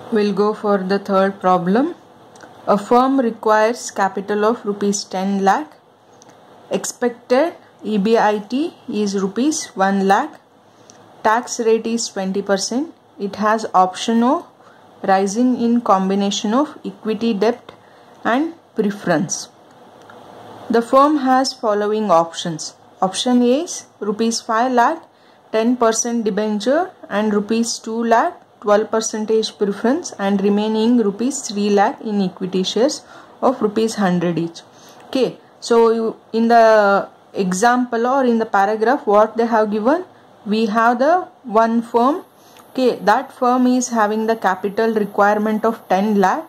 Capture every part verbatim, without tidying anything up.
We'll go for the third problem. A firm requires capital of rupees ten lakh. Expected E B I T is rupees one lakh. Tax rate is twenty percent. It has option O, rising in combination of equity, debt and preference. The firm has following options. Option A is rupees five lakh, ten percent debenture and rupees two lakh, twelve percent preference, and remaining rupees three lakh in equity shares of rupees one hundred each. Okay, so you, in the example or in the paragraph, what they have given, we have the one firm. Okay, that firm is having the capital requirement of ten lakh.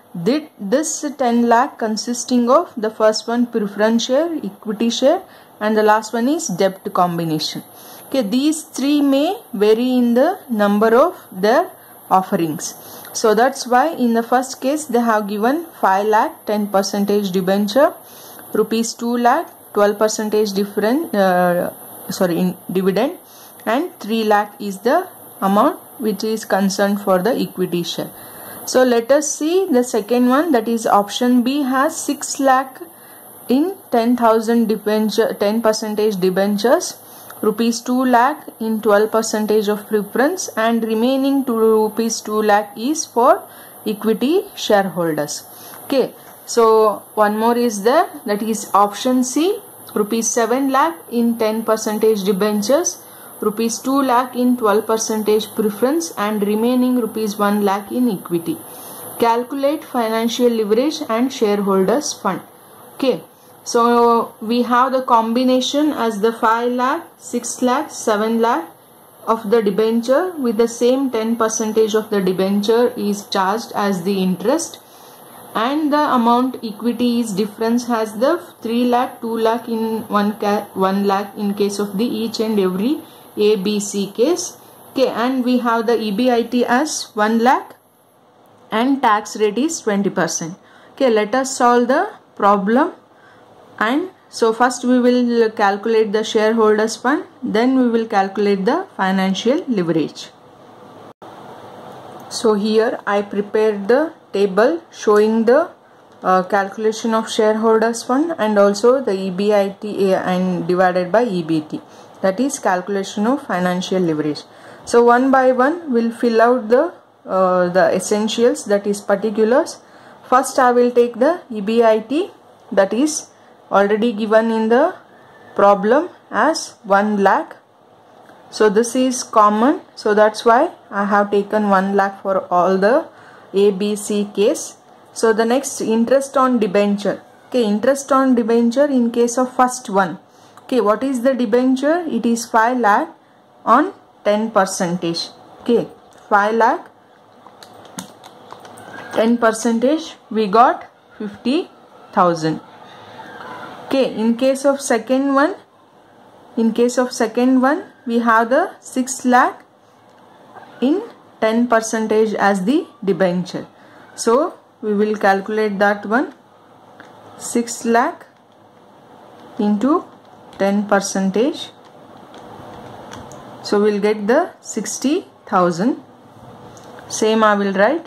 This ten lakh consisting of the first one preference share, equity share, and the last one is debt combination. Okay, these three may vary in the number of their offerings. So that's why in the first case they have given five lakh, ten percent debenture, rupees two lakh, twelve percent different uh, sorry in dividend, and three lakh is the amount which is concerned for the equity share. So let us see the second one, that is option B has six lakh in ten thousand debenture, ten percent debentures, rupees two lakh in twelve percent of preference, and remaining to rupees two lakh is for equity shareholders. Okay, so one more is there, that is option C, rupees seven lakh in ten percent debentures, rupees two lakh in twelve percent preference, and remaining rupees one lakh in equity. Calculate financial leverage and shareholders fund. Okay, so we have the combination as the five lakh, six lakh, seven lakh of the debenture with the same ten percent of the debenture is charged as the interest, and the amount equity is difference has the three lakh, two lakh in one, one lakh in case of the each and every A, B, C case. Okay, and we have the E B I T as one lakh and tax rate is twenty percent. Okay, let us solve the problem. And so first we will calculate the shareholders fund, then we will calculate the financial leverage. So here I prepared the table showing the uh, calculation of shareholders fund and also the E B I T and divided by E B T. That is calculation of financial leverage. So one by one we'll fill out the uh, the essentials, that is particulars. First I will take the E B I T, that is already given in the problem as one lakh. So this is common, so that's why I have taken one lakh for all the A, B, C case. So the next, interest on debenture. Okay, interest on debenture in case of first one. Okay, what is the debenture? It is five lakh on ten percentage. Okay, five lakh, ten percentage, we got fifty thousand. Okay, in case of second one, in case of second one, we have the six lakh in ten percentage as the debenture. So we will calculate that one, six lakh into ten percentage. So we'll get the sixty thousand. Same I will write.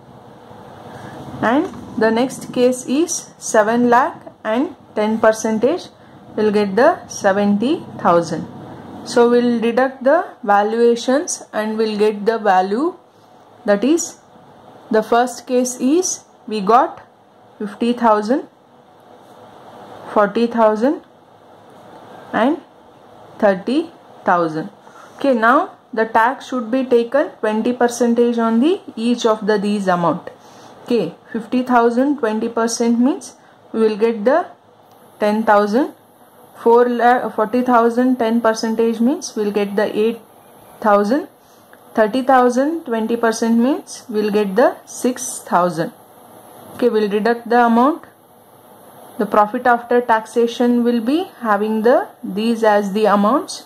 And the next case is seven lakh and ten percentage, will get the seventy thousand. So we'll deduct the valuations and we'll get the value, that is the first case is we got fifty thousand, forty thousand and thirty thousand. Okay, now the tax should be taken twenty percent on the each of the these amount. Okay, fifty thousand, twenty percent means we will get the ten thousand. forty thousand, ten percentage means we will get the eight thousand. thirty thousand, twenty percent means we will get the six thousand. Okay, we will deduct the amount. The profit after taxation will be having the these as the amounts.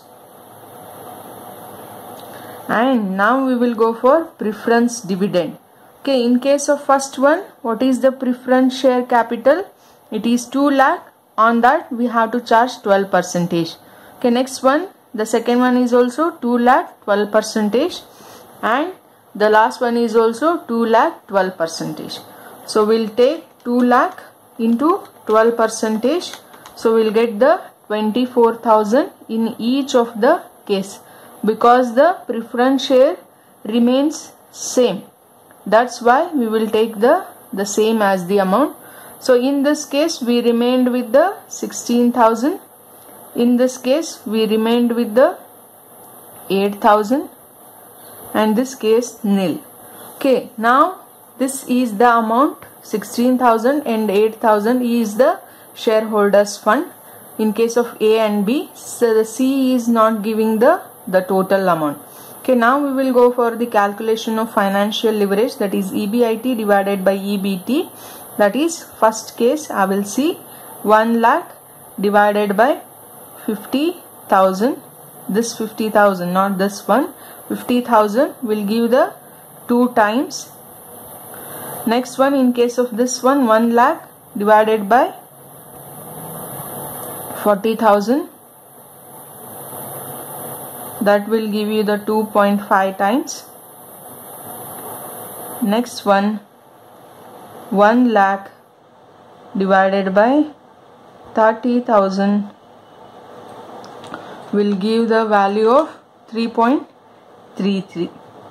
And now we will go for preference dividend. Okay, in case of first one, what is the preference share capital? It is two lakh. On that we have to charge twelve percentage. Okay, next one, the second one is also two lakh, twelve percentage, and the last one is also two lakh twelve percentage. So we'll take two lakh into twelve percentage. So we'll get the twenty-four thousand in each of the case, because the preference share remains same. That's why we will take the the same as the amount. So in this case we remained with the sixteen thousand. In this case we remained with the eight thousand, and this case nil. Okay, now this is the amount sixteen thousand and eight thousand is the shareholders fund in case of A and B. So the C is not giving the the total amount. Okay, now we will go for the calculation of financial leverage, that is E B I T divided by E B T. That is, first case I will see one lakh divided by fifty thousand. This fifty thousand, not this one. fifty thousand will give the two times. Next one, in case of this one, one lakh divided by forty thousand. That will give you the two point five times. Next one, one lakh divided by thirty thousand will give the value of three point three three.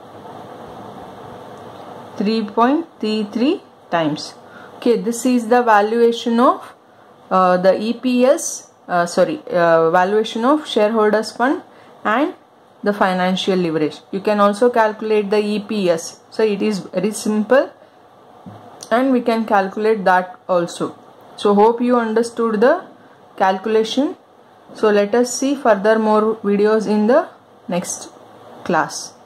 three point three three times. Okay, this is the valuation of uh, the E P S, uh, sorry, uh, valuation of shareholders fund and the financial leverage. You can also calculate the E P S. So it is very simple and we can calculate that also. So hope you understood the calculation. So let us see further more videos in the next class.